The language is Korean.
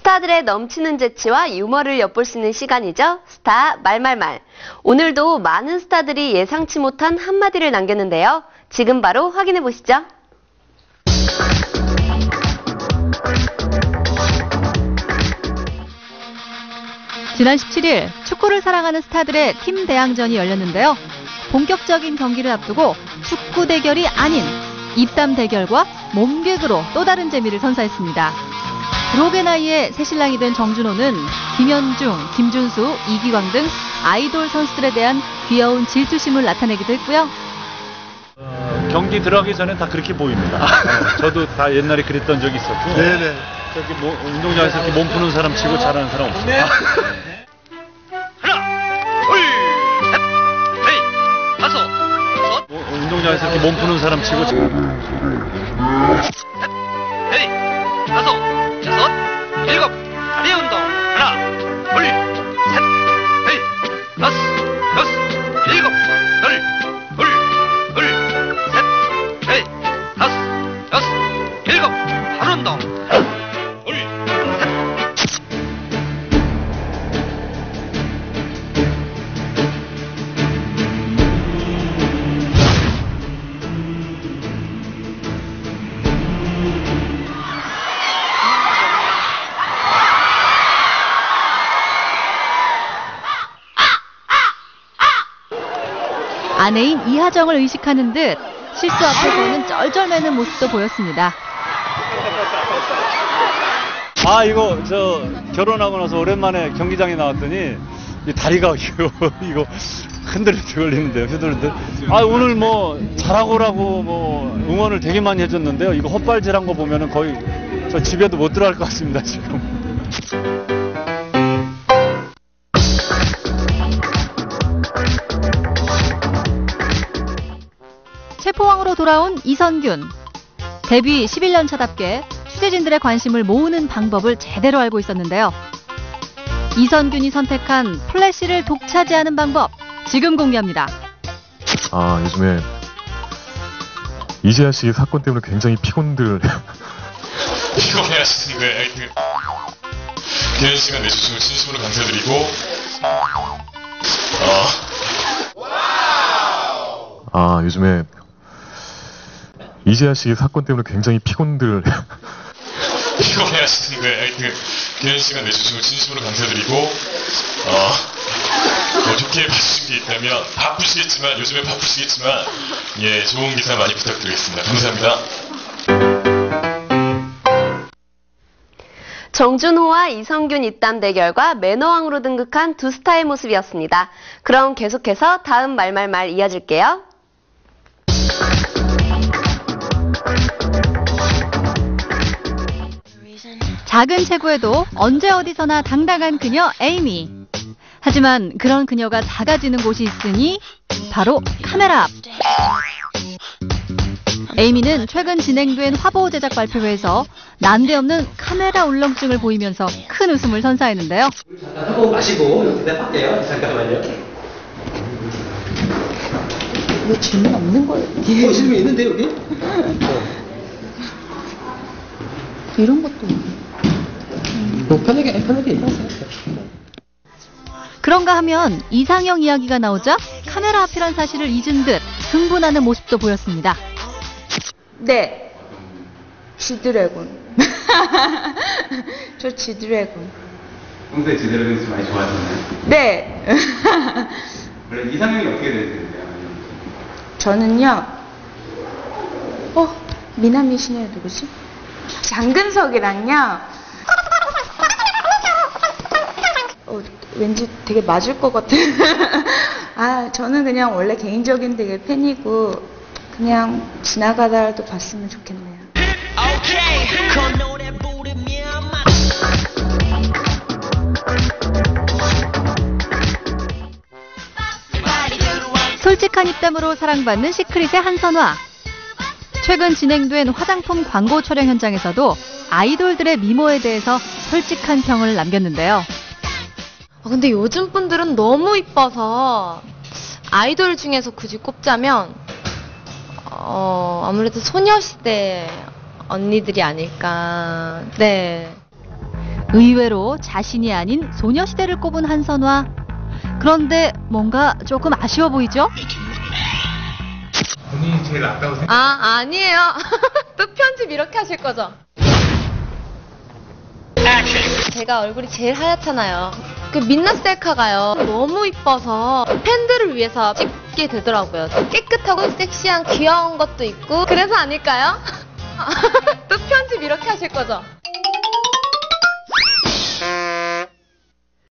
스타들의 넘치는 재치와 유머를 엿볼 수 있는 시간이죠. 스타 말말말. 오늘도 많은 스타들이 예상치 못한 한마디를 남겼는데요. 지금 바로 확인해 보시죠. 지난 17일 축구를 사랑하는 스타들의 팀 대항전이 열렸는데요. 본격적인 경기를 앞두고 축구 대결이 아닌 입담 대결과 몸개그로 또 다른 재미를 선사했습니다. 록의 나이에 새신랑이 된 정준호는 김현중, 김준수, 이기광 등 아이돌 선수들에 대한 귀여운 질투심을 나타내기도 했고요. 경기 들어가기 전에 다 그렇게 보입니다. 저도 다 옛날에 그랬던 적이 있었고. 네네. 저기 운동장에서 이렇게 몸 푸는 사람 치고 잘하는 사람 없습니다. 하나, 둘, 셋, 넷, 다섯, 여섯. 운동장에서 이렇게 몸 푸는 사람 치고. 셋, 넷, 다섯, 여섯, 일곱. 다리 운동. 하나, 둘, 셋, 넷, 다섯, 여섯, 일곱. 셋, 넷, 다섯, 여섯, 일곱. 발 운동. 아내인 이하정을 의식하는 듯 실수 앞에서는 쩔쩔매는 모습도 보였습니다. 이거 결혼하고 나서 오랜만에 경기장에 나왔더니 이 다리가 이거 흔들리는데요. 오늘 잘하고라고 응원을 되게 많이 해줬는데요. 이거 헛발질한 거 보면은 거의 저 집에도 못 들어갈 것 같습니다, 지금. 체포왕으로 돌아온 이선균. 데뷔 11년 차답게 취재진들의 관심을 모으는 방법을 제대로 알고 있었는데요. 이선균이 선택한 플래시를 독차지하는 방법, 지금 공개합니다. 요즘에 이재하 씨 사건 때문에 굉장히 피곤해하시는 거에 귀한 시간 내주시고 진심으로 감사드리고 요즘에 이재하 씨 사건 때문에 굉장히 피곤해하시는 거에 귀한 시간 내주시고 진심으로 감사드리고 좋게 봐주신 게 있다면 요즘에 바쁘시겠지만 좋은 기사 많이 부탁드리겠습니다. 감사합니다. 정준호와 이선균 입담 대결과 매너왕으로 등극한 두 스타의 모습이었습니다. 그럼 계속해서 다음 말말말 이어질게요. 작은 체구에도 언제 어디서나 당당한 그녀 에이미. 하지만 그런 그녀가 작아지는 곳이 있으니 바로 카메라 앞. 에이미는 최근 진행된 화보 제작 발표회에서 난데없는 카메라 울렁증을 보이면서 큰 웃음을 선사했는데요. 잠깐 한번 마시고 대답할게요. 잠깐만요. 왜 질문 없는 거예요? 질문 있는데 여기? 이런 것도 편하게 얘기하세요. 그런가 하면 이상형 이야기가 나오자 카메라 앞이란 사실을 잊은 듯 흥분하는 모습도 보였습니다. 네, 지드래곤. 저 지드래곤. 평소에 지드래곤 많이 좋아하셨나요? 네. 원래 이상형이 어떻게 되세요? 저는요. 미나미 신의 누구지? 장근석이랑요. 왠지 되게 맞을 것 같아. 저는 그냥 원래 개인적인 되게 팬이고 그냥 지나가다라도 봤으면 좋겠네요. 솔직한 입담으로 사랑받는 시크릿의 한선화. 최근 진행된 화장품 광고 촬영 현장에서도 아이돌들의 미모에 대해서 솔직한 평을 남겼는데요. 근데 요즘 분들은 너무 이뻐서 아이돌 중에서 굳이 꼽자면 아무래도 소녀시대 언니들이 아닐까. 네. 의외로 자신이 아닌 소녀시대를 꼽은 한선화. 그런데 뭔가 조금 아쉬워 보이죠? 본인이 제일 낫다고 생각. 아니에요. 또 편집 이렇게 하실 거죠? 제가 얼굴이 제일 하얗잖아요. 그 민낯 셀카가요. 너무 이뻐서 팬들을 위해서 찍게 되더라고요. 깨끗하고 섹시한 귀여운 것도 있고 그래서 아닐까요? 또 편집 이렇게 하실 거죠?